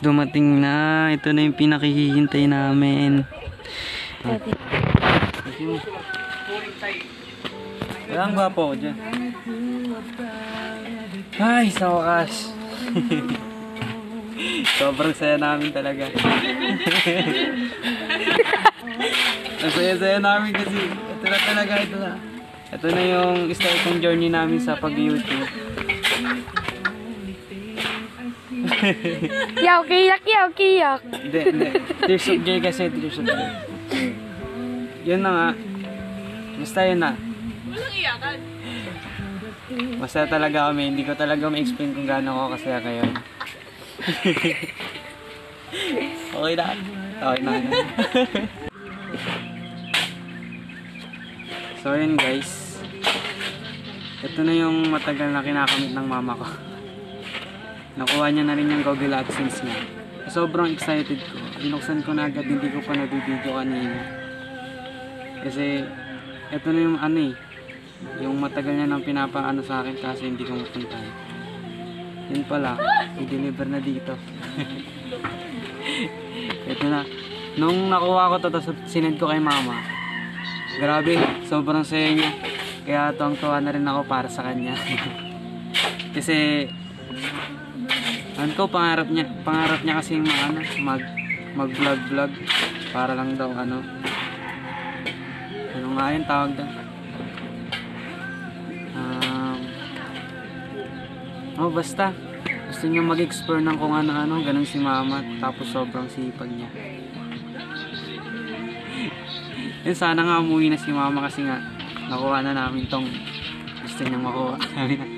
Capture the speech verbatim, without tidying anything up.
dumating na. Ito na yung pinakihihintay namin. Walang gwapo ko dyan. Ay, sa wakas. Sobrang saya namin talaga. Ang saya-saya namin kasi ito na talaga, ito na. Ito na yung start ng journey namin sa pag-YouTube. Yaw, kiyak, yaw, kiyak. Hindi, hindi. Tears of joy kasi, tears of joy. Yun na nga. Basta yun na. Basta talaga kami, hindi ko talaga ma-explain kung gaano ako kasaya ngayon. Okay na. Okay na. So yun guys. Ito na yung matagal na kinakamit ng mama ko. Nakuha niya na rin yung Google AdSense niya. Sobrang excited ko. Binuksan ko na agad, hindi ko pa nabibideo kanina. Kasi ito na yung ano eh. Yung matagal niya nang pinapaano sa akin kasi hindi ko mapuntahan. Yun pala, i-deliver na dito. Ito na. Nung nakuha ko to, tapos sinend ko kay mama. Grabe, sobrang saya niya. Kaya tuwang-tuwa na rin ako para sa kanya. Kasi ano ko, pangarap niya, pangarap niya kasi mag, ano, mag, mag-vlog-vlog para lang daw ano. Ano nga yun tawag daw? Um, oh, basta. Gusto niya mag-explore ng kung ano-ano, ganun si mama. Tapos sobrang sipag niya. Yun, sana nga umuwi na si mama kasi nga nakuha na namin tong gusto niyang makuha. Sabi na.